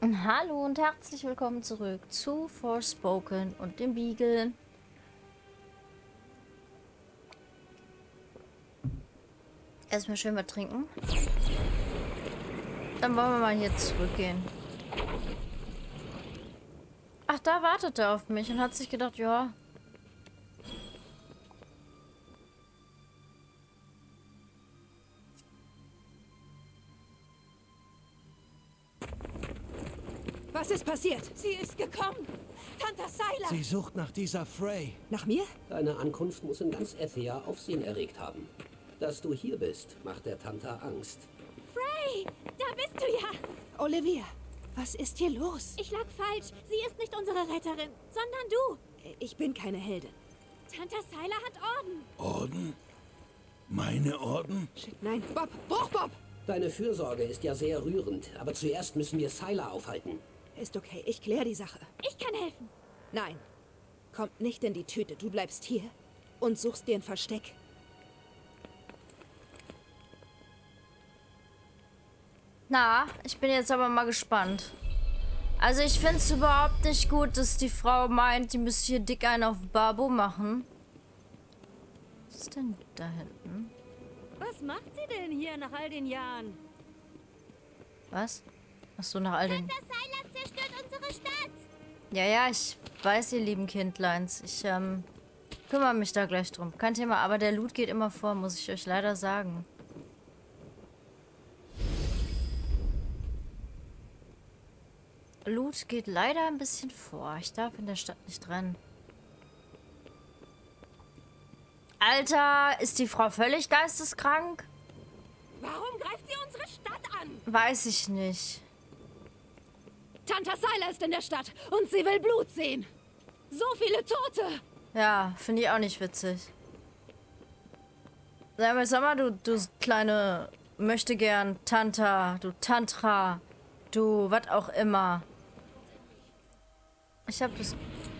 Hallo und herzlich willkommen zurück zu Forspoken und dem Beagle. Erstmal schön was trinken. Dann wollen wir mal hier zurückgehen. Ach, da wartet er auf mich und hat sich gedacht, ja. Was ist passiert? Sie ist gekommen. Tante Syla. Sie sucht nach dieser Frey. Nach mir? Deine Ankunft muss in ganz Ethia Aufsehen erregt haben. Dass du hier bist, macht der Tante Angst. Frey, da bist du ja. Olivia, was ist hier los? Ich lag falsch. Sie ist nicht unsere Retterin, sondern du. Ich bin keine Heldin. Tante Syla hat Orden. Orden? Meine Orden? Shit, nein. Bob, Bruch, Bob! Deine Fürsorge ist ja sehr rührend, aber zuerst müssen wir Syla aufhalten. Ist okay, ich kläre die Sache. Ich kann helfen. Nein, kommt nicht in die Tüte. Du bleibst hier und suchst dir ein Versteck. Na, ich bin jetzt aber mal gespannt. Also ich finde es überhaupt nicht gut, dass die Frau meint, die müsste hier dick einen auf Babo machen. Was ist denn da hinten? Was macht sie denn hier nach all den Jahren? Was? Achso, nach all den... Tante Syla zerstört unsere Stadt. Ja, ich weiß, ihr lieben Kindleins. Ich kümmere mich da gleich drum. Kein Thema, aber der Loot geht immer vor, muss ich euch leider sagen. Loot geht leider ein bisschen vor. Ich darf in der Stadt nicht rennen. Alter, ist die Frau völlig geisteskrank? Warum greift sie unsere Stadt an? Weiß ich nicht. Tante Syla ist in der Stadt und sie will Blut sehen. So viele Tote. Ja, finde ich auch nicht witzig. Sag mal, du kleine Möchtegern Tanta, du Tantra, du was auch immer. Ich hab das...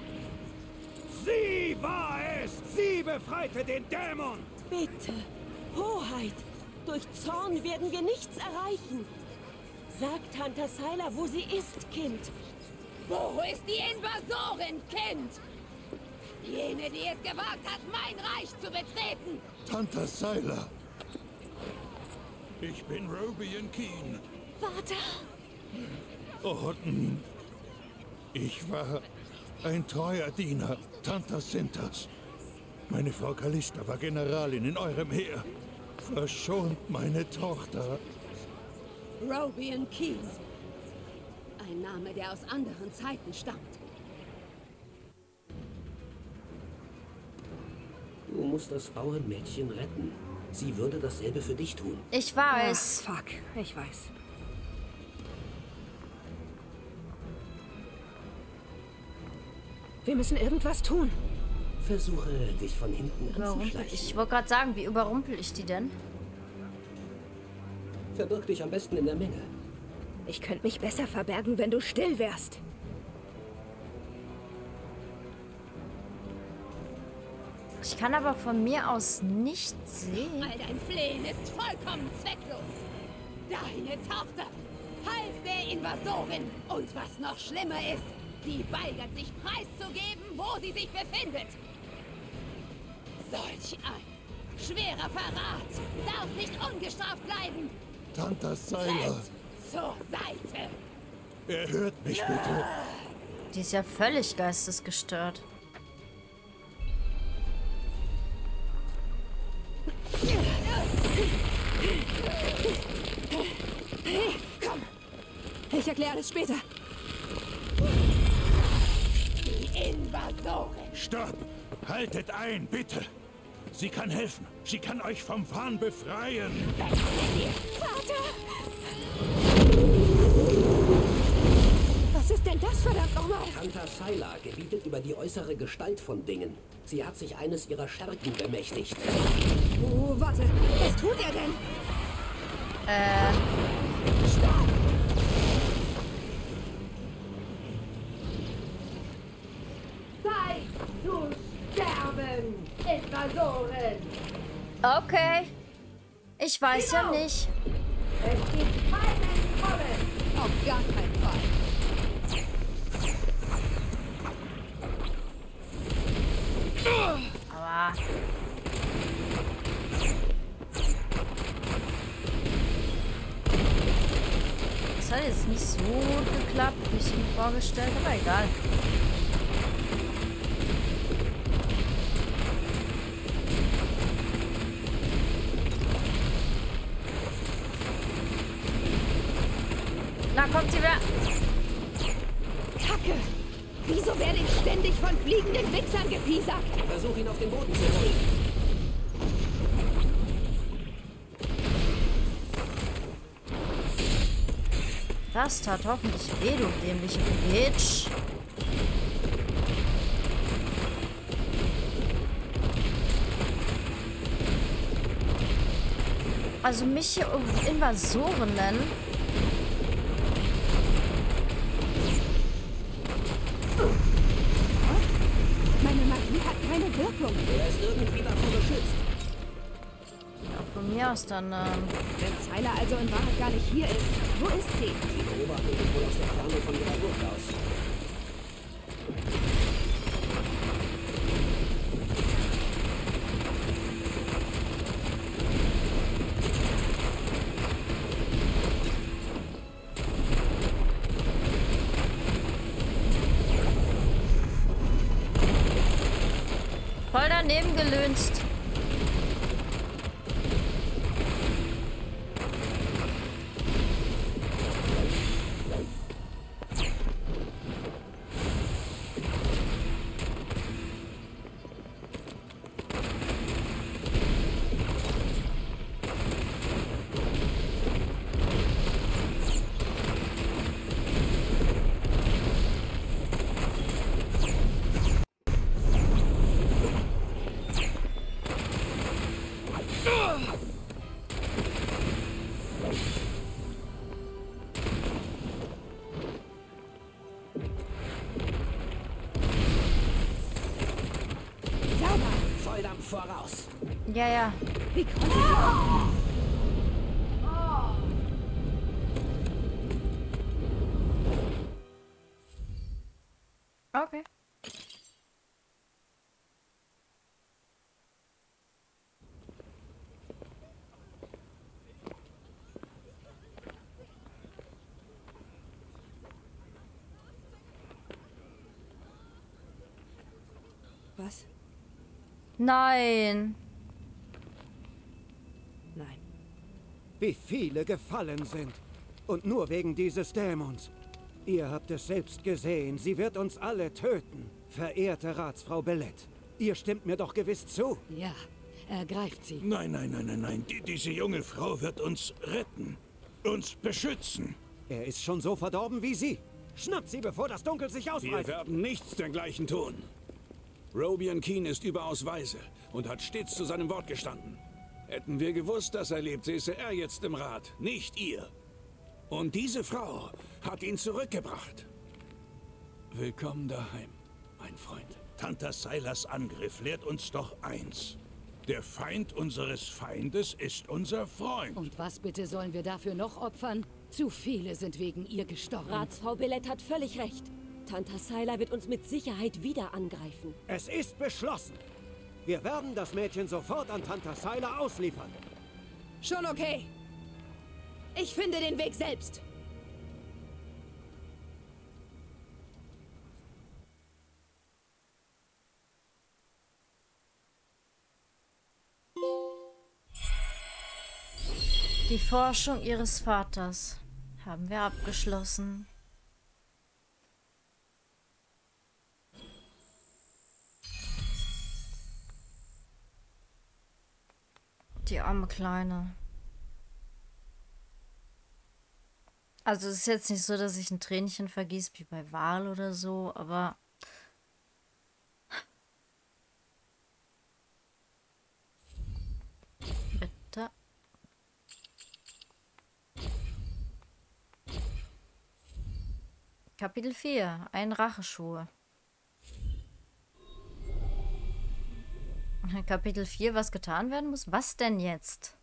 Sie war es! Sie befreite den Dämon! Bitte, Hoheit, durch Zorn werden wir nichts erreichen. Sag Tante Syla, wo sie ist, Kind. Wo ist die Invasorin, Kind? Jene, die es gewagt hat, mein Reich zu betreten. Tante Syla. Ich bin Robian Keen. Vater. Orden. Ich war ein treuer Diener Tante Sintas. Meine Frau Callista war Generalin in eurem Heer. Verschont meine Tochter. Robian Keen. Ein Name, der aus anderen Zeiten stammt. Du musst das Bauernmädchen retten. Sie würde dasselbe für dich tun. Ich weiß. Fuck, ich weiß. Wir müssen irgendwas tun. Versuche, dich von hinten anzuschleichen. Ich wollte gerade sagen, wie überrumpel ich die denn? Verbirg dich am besten in der Menge. Ich könnte mich besser verbergen, wenn du still wärst. Ich kann aber von mir aus nicht sehen. All dein Flehen ist vollkommen zwecklos. Deine Tochter half der Invasorin. Und was noch schlimmer ist, sie weigert sich preiszugeben, wo sie sich befindet. Solch ein schwerer Verrat darf nicht ungestraft bleiben. Tante Syla. Tritt zur Seite. Erhört mich bitte. Die ist ja völlig geistesgestört. Komm, ich erkläre alles später. Die Invasorin. Stopp! Haltet ein, bitte! Sie kann helfen. Sie kann euch vom Wahn befreien. Vater! Was ist denn das, verdammt nochmal? Tante Syla gebietet über die äußere Gestalt von Dingen. Sie hat sich eines ihrer Schergen bemächtigt. Oh, warte. Was tut er denn? Stopp! Zeit zu sterben, Invasoren! Okay. Ich weiß ja nicht. Es gibt keinen Kommen! Auf gar keinen Fall. hat jetzt nicht so gut geklappt, wie ich mir vorgestellt habe, aber egal. Na, kommt sie wieder. Kacke! Wieso werde ich ständig von fliegenden Wichsern gepiesackt? Versuch ihn auf den Boden zu holen. Das tat hoffentlich weh, du dämliche Bitch. Also mich hier Invasoren nennen. Meine Magie hat keine Wirkung. Er ist irgendwie davor geschützt. Ja, von mir aus dann, Wenn Zyla also in Wahrheit gar nicht hier ist, wo ist sie? Sie beobachten dich wohl aus der Ferne von ihrer Burg aus. voll daneben gelünzt. Volldampf voraus. Ja, ja. Wie konnte sie? Okay. Was? Nein. Nein. Wie viele gefallen sind. Und nur wegen dieses Dämons. Ihr habt es selbst gesehen, sie wird uns alle töten. Verehrte Ratsfrau Bellet, ihr stimmt mir doch gewiss zu. Ja, ergreift sie. Nein, nein, nein, nein, nein. Diese junge Frau wird uns retten. Uns beschützen. Er ist schon so verdorben wie sie. Schnappt sie, bevor das Dunkel sich Wir ausbreitet. werden nichts dergleichen tun. Robian Keen ist überaus weise und hat stets zu seinem Wort gestanden. Hätten wir gewusst, dass er lebt, säße er jetzt im Rat, nicht ihr. Und diese Frau hat ihn zurückgebracht. Willkommen daheim, mein Freund. Tanta Sylas Angriff lehrt uns doch eins. Der Feind unseres Feindes ist unser Freund. Und was bitte sollen wir dafür noch opfern? Zu viele sind wegen ihr gestorben. Ratsfrau Bellet hat völlig recht. Tanta Syla wird uns mit Sicherheit wieder angreifen. Es ist beschlossen. Wir werden das Mädchen sofort an Tanta Syla ausliefern. Schon okay. Ich finde den Weg selbst. Die Forschung ihres Vaters haben wir abgeschlossen. Die arme Kleine. Also es ist jetzt nicht so, dass ich ein Tränchen vergieße wie bei Wahl oder so, aber bitte. Kapitel 4. Ein Racheschuh. Kapitel 4, was getan werden muss? Was denn jetzt?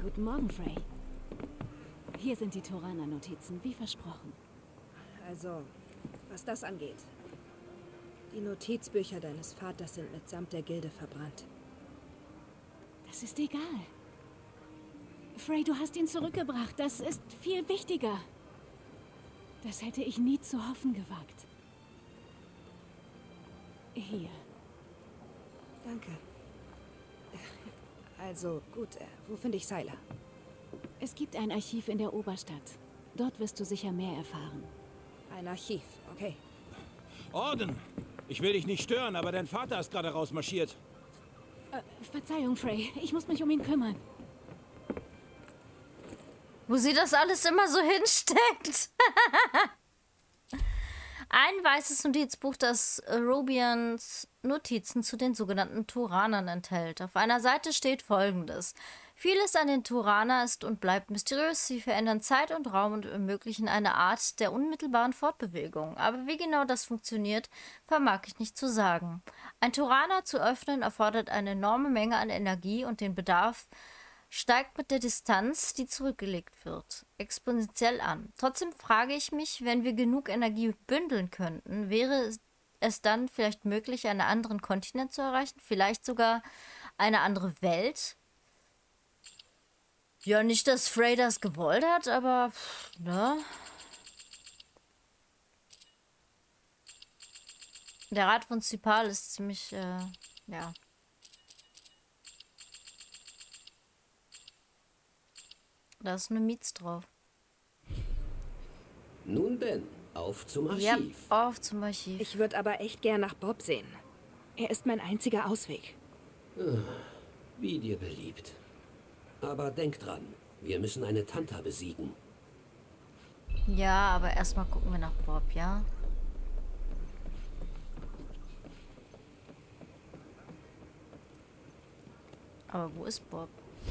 Guten Morgen, Frey. Hier sind die Torana-Notizen, wie versprochen. Also, was das angeht. Die Notizbücher deines Vaters sind mitsamt der Gilde verbrannt. Das ist egal. Frey, du hast ihn zurückgebracht. Das ist viel wichtiger. Das hätte ich nie zu hoffen gewagt. Hier. Danke. Also, gut, wo finde ich Sylar? Es gibt ein Archiv in der Oberstadt. Dort wirst du sicher mehr erfahren. Ein Archiv, okay. Orden! Ich will dich nicht stören, aber dein Vater ist gerade rausmarschiert. Verzeihung, Frey. Ich muss mich um ihn kümmern. Wo sie das alles immer so hinsteckt. Ein weißes Notizbuch, das Robians Notizen zu den sogenannten Turanern enthält. Auf einer Seite steht Folgendes. Vieles an den Turana ist und bleibt mysteriös. Sie verändern Zeit und Raum und ermöglichen eine Art der unmittelbaren Fortbewegung. Aber wie genau das funktioniert, vermag ich nicht zu sagen. Ein Turana zu öffnen erfordert eine enorme Menge an Energie und den Bedarf steigt mit der Distanz, die zurückgelegt wird, exponentiell an. Trotzdem frage ich mich, wenn wir genug Energie bündeln könnten, wäre es dann vielleicht möglich, einen anderen Kontinent zu erreichen? Vielleicht sogar eine andere Welt? Ja, nicht, dass Frey das gewollt hat, aber ne? Der Rat von Zypal ist ziemlich, ja. Da ist eine Mietz drauf. Nun denn, auf zum Archiv. Ja, auf zum Archiv. Ich würde aber echt gern nach Bob sehen. Er ist mein einziger Ausweg. Wie dir beliebt. Aber denk dran, wir müssen eine Tanta besiegen. Ja, aber erstmal gucken wir nach Bob, ja? Aber wo ist Bob?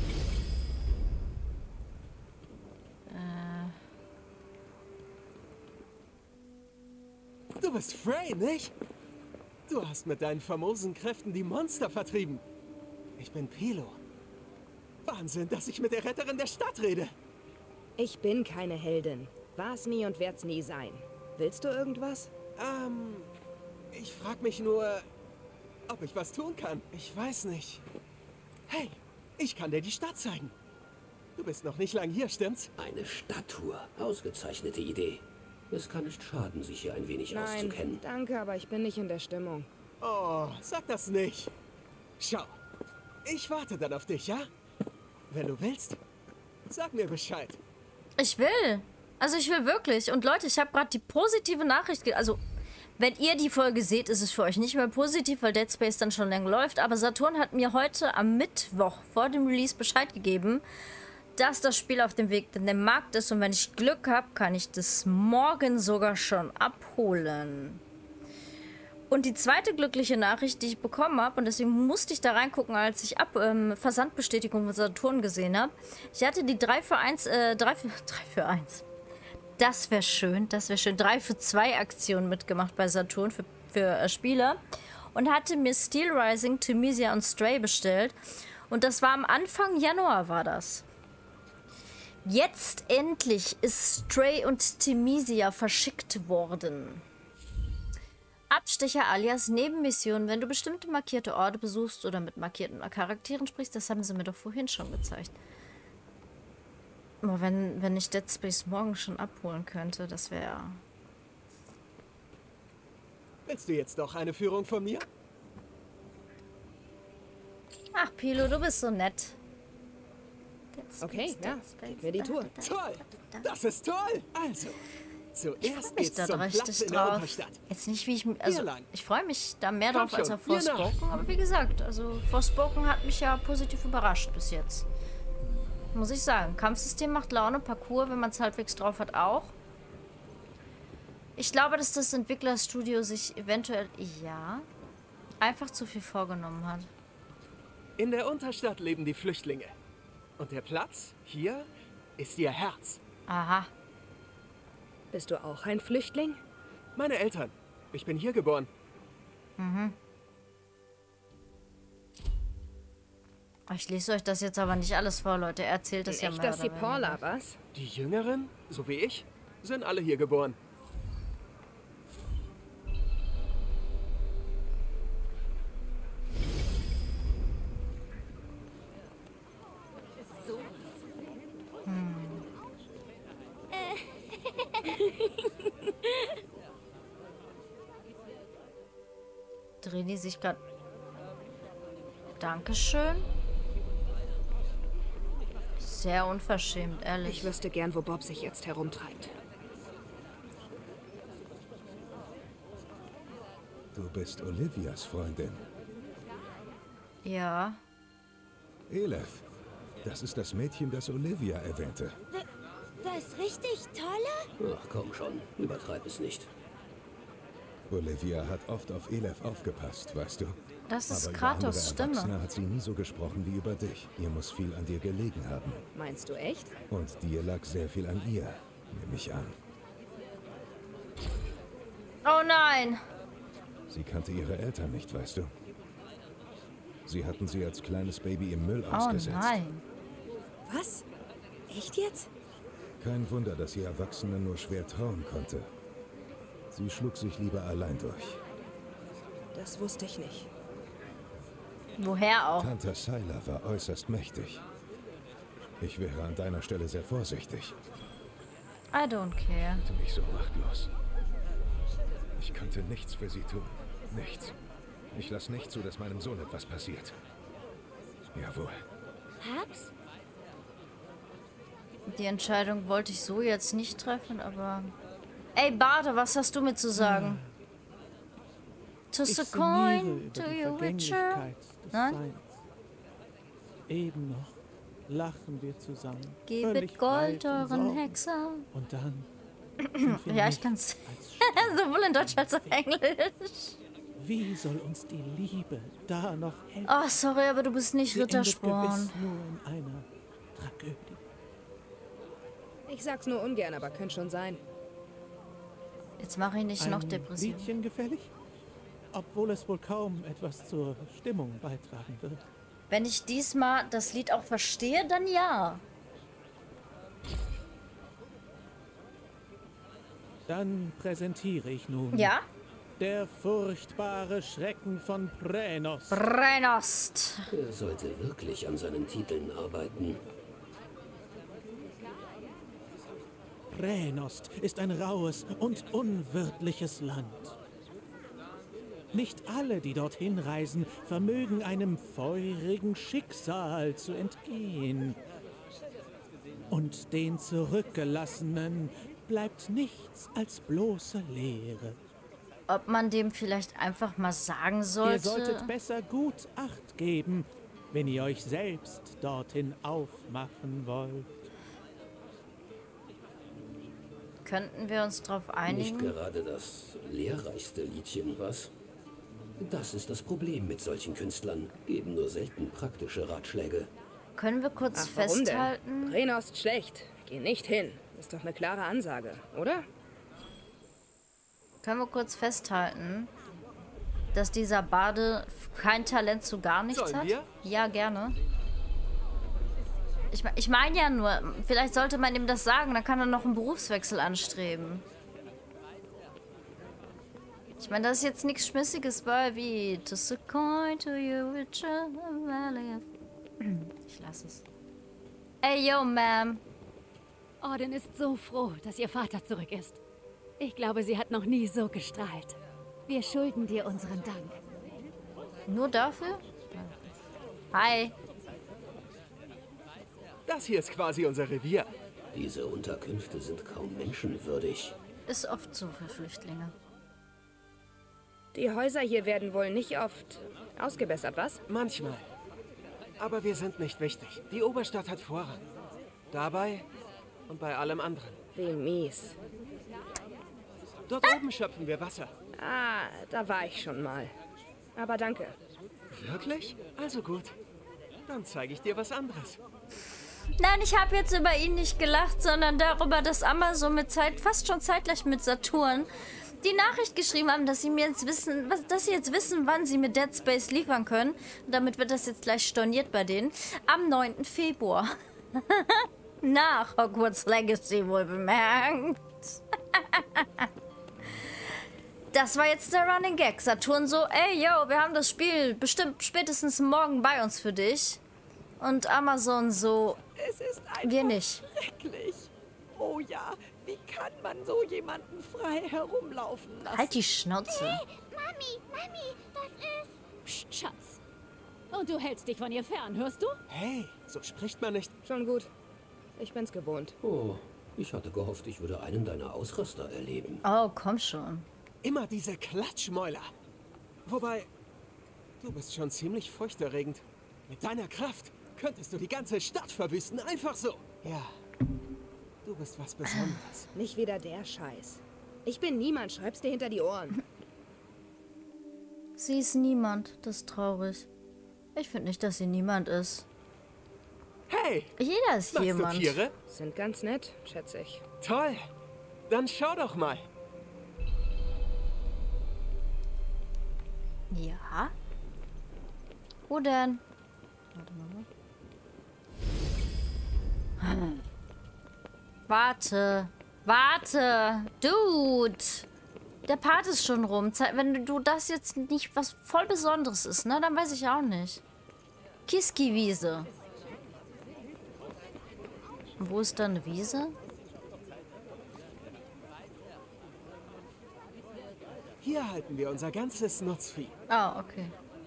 Du bist Frey, nicht? Du hast mit deinen famosen Kräften die Monster vertrieben. Ich bin Pilo. Wahnsinn, dass ich mit der Retterin der Stadt rede. Ich bin keine Heldin. War's nie und werd's nie sein. Willst du irgendwas? Ich frag mich nur, ob ich was tun kann. Ich weiß nicht. Hey, ich kann dir die Stadt zeigen. Du bist noch nicht lang hier, stimmt's? Eine Stadttour. Ausgezeichnete Idee. Es kann nicht schaden, sich hier ein wenig auszukennen. Danke, aber ich bin nicht in der Stimmung. Oh, sag das nicht. Schau, ich warte dann auf dich, ja? Wenn du willst, sag mir Bescheid. Ich will. Also ich will wirklich. Und Leute, ich habe gerade die positive Nachricht. Also, wenn ihr die Folge seht, ist es für euch nicht mehr positiv, weil Dead Space dann schon länger läuft. Aber Saturn hat mir heute am Mittwoch vor dem Release Bescheid gegeben, dass das Spiel auf dem Weg in den Markt ist. Und wenn ich Glück habe, kann ich das morgen sogar schon abholen. Und die zweite glückliche Nachricht, die ich bekommen habe, und deswegen musste ich da reingucken, als ich Versandbestätigung von Saturn gesehen habe. Ich hatte die 3 für 1, 3 für 1. Das wäre schön, 3 für 2 Aktionen mitgemacht bei Saturn für Spieler. Und hatte mir Steel Rising, Thymesia und Stray bestellt. Und das war am Anfang Januar, war das. Jetzt endlich ist Stray und Thymesia verschickt worden. Abstecher alias Nebenmission, wenn du bestimmte markierte Orte besuchst oder mit markierten Charakteren sprichst, das haben sie mir doch vorhin schon gezeigt. Aber wenn ich Dead Space morgen schon abholen könnte, das wäre... Willst du jetzt doch eine Führung von mir? Ach, Pilo, du bist so nett. Okay, ja, gib mir die Tour. Toll! Das ist toll! Also, zuerst geht's da zum Platz richtig in der drauf. Unterstadt. Jetzt nicht, wie ich... Also, lang. ich freue mich da mehr Komm drauf als schon, auf hier nach. Forspoken. Aber wie gesagt, also Forspoken hat mich ja positiv überrascht bis jetzt. Muss ich sagen. Kampfsystem macht Laune, Parcours, wenn man es halbwegs drauf hat, auch. Ich glaube, dass das Entwicklerstudio sich eventuell, ja, einfach zu viel vorgenommen hat. In der Unterstadt leben die Flüchtlinge. Und der Platz hier ist ihr Herz. Aha. Bist du auch ein Flüchtling? Meine Eltern. Ich bin hier geboren. Mhm. Ich lese euch das jetzt aber nicht alles vor, Leute. Er erzählt es ja mal. Echt, dass die Paula, was? Die Jüngeren, so wie ich, sind alle hier geboren. Drehen die sich gerade... Dankeschön. Sehr unverschämt, ehrlich. Ich wüsste gern, wo Bob sich jetzt herumtreibt. Du bist Olivias Freundin. Ja. Elef. Das ist das Mädchen, das Olivia erwähnte. Das richtig Tolle? Ach komm schon, übertreib es nicht. Olivia hat oft auf Elef aufgepasst, weißt du? Das ist Aber Kratos' über andere Stimme. hat sie nie so gesprochen wie über dich. Ihr muss viel an dir gelegen haben. Meinst du echt? Und dir lag sehr viel an ihr, nehme ich an. Oh nein! Sie kannte ihre Eltern nicht, weißt du? Sie hatten sie als kleines Baby im Müll Oh ausgesetzt. nein. Was? Echt jetzt? Kein Wunder, dass sie Erwachsenen nur schwer trauen konnte. Sie schlug sich lieber allein durch. Das wusste ich nicht. Woher auch? Tante Sylar war äußerst mächtig. Ich wäre an deiner Stelle sehr vorsichtig. I don't care. Ich fühlte mich so machtlos. Ich konnte nichts für sie tun. Nichts. Ich lasse nicht zu, dass meinem Sohn etwas passiert. Jawohl. Hab's? Die Entscheidung wollte ich so jetzt nicht treffen, aber... Ey, Bade, was hast du mir zu sagen? Toss a coin to your witcher. Nein? Eben noch lachen wir zusammen. Gebet Gold euren Hexer. Und dann... Ja, ich kann's. Sowohl in Deutsch als auch Englisch. Wie soll uns die Liebe da noch helfen? Oh, sorry, aber du bist nicht Sie endet Rittersporn. gewiss nur in einer Tragödie. Ich sag's nur ungern, aber könnte schon sein. Jetzt mache ich nicht noch Ein depressiv. Liedchen gefällig? Obwohl es wohl kaum etwas zur Stimmung beitragen wird. Wenn ich diesmal das Lied auch verstehe, dann ja. Dann präsentiere ich nun. Ja? Der furchtbare Schrecken von Präänost. Präänost. Er sollte wirklich an seinen Titeln arbeiten. Präänost ist ein raues und unwirtliches Land. Nicht alle, die dorthin reisen, vermögen einem feurigen Schicksal zu entgehen. Und den Zurückgelassenen bleibt nichts als bloße Leere. Ob man dem vielleicht einfach mal sagen sollte? Ihr solltet besser gut Acht geben, wenn ihr euch selbst dorthin aufmachen wollt. Könnten wir uns darauf einigen? Nicht gerade das lehrreichste Liedchen, was? Das ist das Problem mit solchen Künstlern. Geben nur selten praktische Ratschläge. Können wir kurz festhalten? Präänost schlecht. Geh nicht hin. Ist doch eine klare Ansage, oder? Können wir kurz festhalten, dass dieser Bade kein Talent zu gar nichts Sollen hat? wir? Ja, gerne. Ich meine ja nur, vielleicht sollte man ihm das sagen, dann kann er noch einen Berufswechsel anstreben. Ich meine, das ist jetzt nichts Schmissiges bei wie Toss a coin to your witcher valley of... Ich lasse es. Ey, yo, Ma'am. Orden ist so froh, dass ihr Vater zurück ist. Ich glaube, sie hat noch nie so gestrahlt. Wir schulden dir unseren Dank. Nur dafür? Hi. Das hier ist quasi unser Revier. Diese Unterkünfte sind kaum menschenwürdig. Ist oft so für Flüchtlinge. Die Häuser hier werden wohl nicht oft ausgebessert, was? Manchmal. Aber wir sind nicht wichtig. Die Oberstadt hat Vorrang. Dabei und bei allem anderen. Wie mies. Dort oben schöpfen wir Wasser. Ah, da war ich schon mal. Aber danke. Wirklich? Also gut. Dann zeige ich dir was anderes. Nein, ich habe jetzt über ihn nicht gelacht, sondern darüber, dass Amazon fast schon zeitgleich mit Saturn die Nachricht geschrieben haben, dass sie mir jetzt wissen, dass sie jetzt wissen, wann sie mit Dead Space liefern können. Und damit wird das jetzt gleich storniert bei denen. Am 9. Februar. Nach Hogwarts Legacy wohl bemerkt. Das war jetzt der Running Gag. Saturn so, ey, yo, wir haben das Spiel bestimmt spätestens morgen bei uns für dich. Und Amazon so, es ist einfach wir nicht. schrecklich. Oh ja, wie kann man so jemanden frei herumlaufen lassen? Halt die Schnauze. Hey, Mami, das ist... Psst, Schatz. Und du hältst dich von ihr fern, hörst du? Hey, so spricht man nicht. Schon gut. Ich bin's gewohnt. Oh, ich hatte gehofft, ich würde einen deiner Ausraster erleben. Oh, komm schon. Immer diese Klatschmäuler. Wobei, du bist schon ziemlich furchterregend. Mit deiner Kraft könntest du die ganze Stadt verwüsten, einfach so. Ja, du bist was Besonderes. Nicht wieder der Scheiß. Ich bin niemand, schreib's dir hinter die Ohren. Sie ist niemand, das ist traurig. Ich finde nicht, dass sie niemand ist. Hey! Jeder ist magst jemand. Du Tiere? Sind ganz nett, schätze ich. Toll! Dann schau doch mal. Ja? Wo denn? Warte mal. Warte! Dude! Der Part ist schon rum. Wenn du das jetzt nicht was voll Besonderes ist, ne, dann weiß ich auch nicht. Kiski-Wiese. Wo ist da eine Wiese? Hier halten wir unser ganzes Nutzvieh. Ah, okay.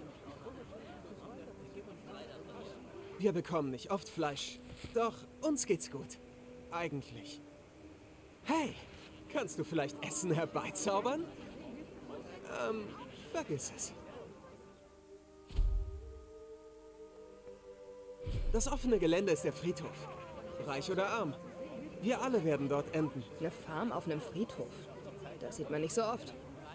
Wir bekommen nicht oft Fleisch. Doch uns geht's gut. Eigentlich. Hey, kannst du vielleicht Essen herbeizaubern? Vergiss es. Das offene Gelände ist der Friedhof. Reich oder arm. Wir alle werden dort enden. Eine Farm auf einem Friedhof. Das sieht man nicht so oft.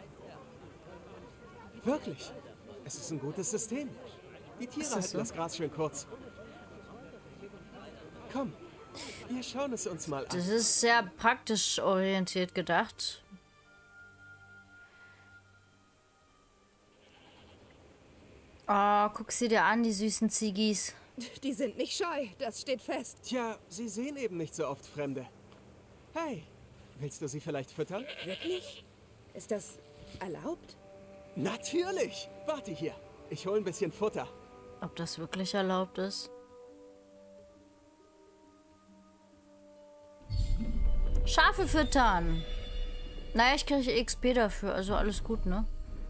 Wirklich. Es ist ein gutes System. Die Tiere halten das Gras schön kurz. Komm, wir schauen es uns mal an. Das ist sehr praktisch orientiert gedacht. Oh, guck sie dir an, die süßen Ziggis. Die sind nicht scheu, das steht fest. Tja, sie sehen eben nicht so oft Fremde. Hey, willst du sie vielleicht füttern? Wirklich? Ist das erlaubt? Natürlich! Warte hier. Ich hole ein bisschen Futter. Ob das wirklich erlaubt ist? Schafe füttern. Naja, ich kriege XP dafür, also alles gut, ne?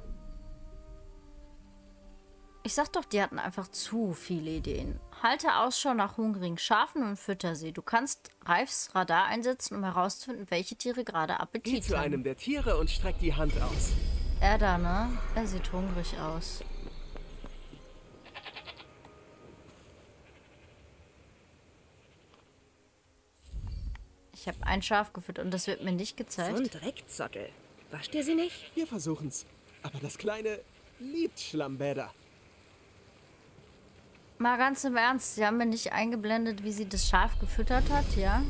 Ich sag doch, die hatten einfach zu viele Ideen. Halte Ausschau nach hungrigen Schafen und fütter sie. Du kannst Reifs Radar einsetzen, um herauszufinden, welche Tiere gerade Appetit haben. Geh zu einem der Tiere und streck die Hand aus. Er da, ne? Er sieht hungrig aus. Ich habe ein Schaf gefüttert und das wird mir nicht gezeigt. So ein Dreckzottel. Wascht ihr sie nicht? Wir versuchen's. Aber das Kleine liebt Schlammbäder. Mal ganz im Ernst, sie haben mir nicht eingeblendet, wie sie das Schaf gefüttert hat, ja?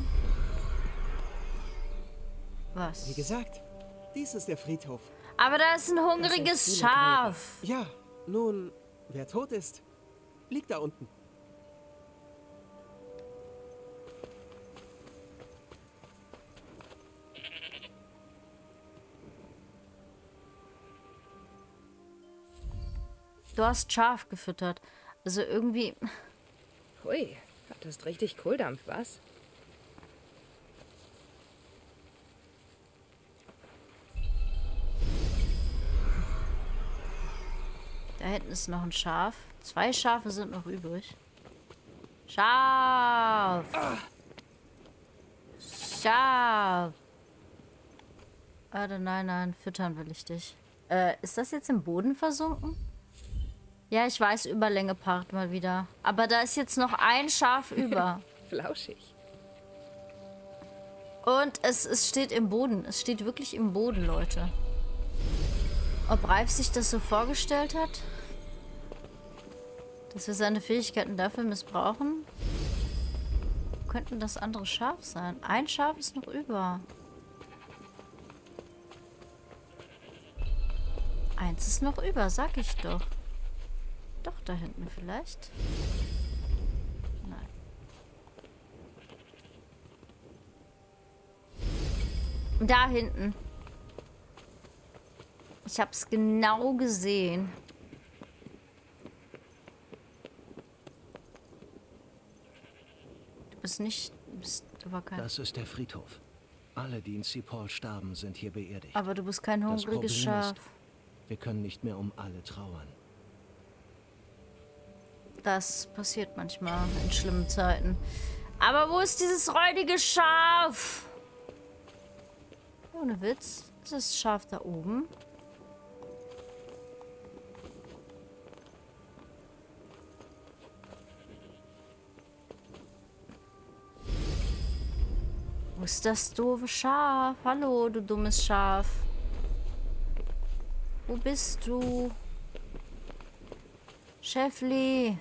Was? Wie gesagt, dies ist der Friedhof. Aber da ist ein hungriges Schaf. Ja, nun, wer tot ist, liegt da unten. Du hast Schaf gefüttert. Also irgendwie... Hui, hattest richtig Kohldampf, was? Da hinten ist noch ein Schaf. 2 Schafe sind noch übrig. Schaf! Schaf! Warte, nein, füttern will ich dich. Ist das jetzt im Boden versunken? Ja, ich weiß, Überlänge Part mal wieder. Aber da ist jetzt noch ein Schaf über. Flauschig. Und es steht im Boden. Es steht wirklich im Boden, Leute. Ob Reif sich das so vorgestellt hat? Dass wir seine Fähigkeiten dafür missbrauchen? Könnten das andere Schaf sein? Ein Schaf ist noch über. eins ist noch über, sag ich doch. Doch, da hinten vielleicht. Nein. Da hinten. Ich hab's genau gesehen. Du bist nicht... Bist aber kein... Das ist der Friedhof. Alle, die in Cipoll starben, sind hier beerdigt. Aber du bist kein hungriges Schaf. Wir können nicht mehr um alle trauern. Das passiert manchmal in schlimmen Zeiten. Aber wo ist dieses räudige Schaf? Ohne Witz. Ist das Schaf da oben? Wo ist das doofe Schaf? Hallo, du dummes Schaf. Wo bist du? Schäfli.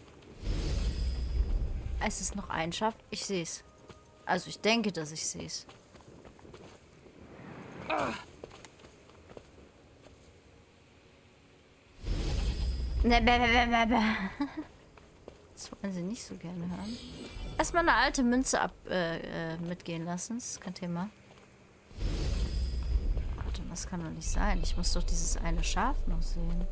Es ist noch ein Schaf. Ich sehe es. Also ich denke, dass ich sehe es. Das wollen sie nicht so gerne hören. Erstmal eine alte Münze mitgehen lassen. Das ist kein Thema. Warte, das kann doch nicht sein. Ich muss doch dieses eine Schaf noch sehen.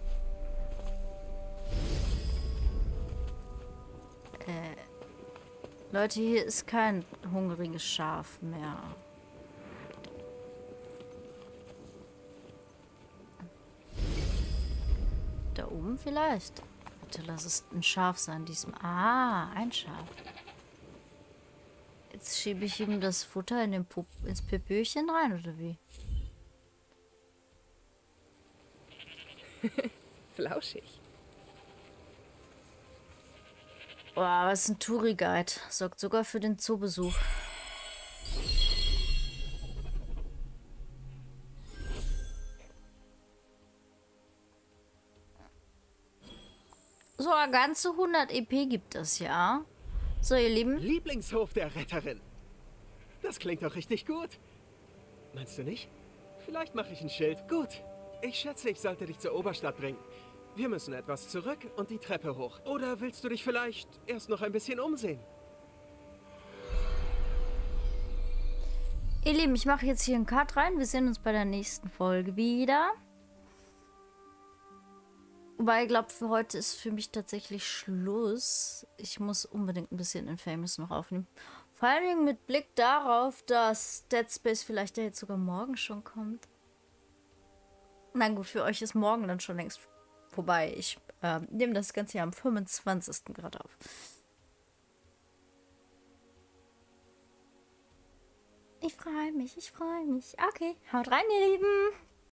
Leute, hier ist kein hungriges Schaf mehr. Da oben vielleicht. Bitte lass es ein Schaf sein diesem. Ah, ein Schaf. Jetzt schiebe ich ihm das Futter in den ins Pöpöchen rein, oder wie? Flauschig. Boah, was ist ein Touri-Guide? Sorgt sogar für den Zoobesuch. So, eine ganze 100 EP gibt es, ja. So, ihr Lieben. Lieblingshof der Retterin. Das klingt doch richtig gut. Meinst du nicht? Vielleicht mache ich ein Schild. Gut. Ich schätze, ich sollte dich zur Oberstadt bringen. Wir müssen etwas zurück und die Treppe hoch. Oder willst du dich vielleicht erst noch ein bisschen umsehen? Ihr Lieben, ich mache jetzt hier einen Cut rein. Wir sehen uns bei der nächsten Folge wieder. Wobei, ich glaube, für heute ist für mich tatsächlich Schluss. Ich muss unbedingt ein bisschen Infamous noch aufnehmen. Vor allen Dingen mit Blick darauf, dass Dead Space vielleicht ja jetzt sogar morgen schon kommt. Na gut, für euch ist morgen dann schon längst vorbei. Ich nehme das Ganze ja am 25. gerade auf. Ich freue mich, ich freue mich. Okay, haut rein, ihr Lieben.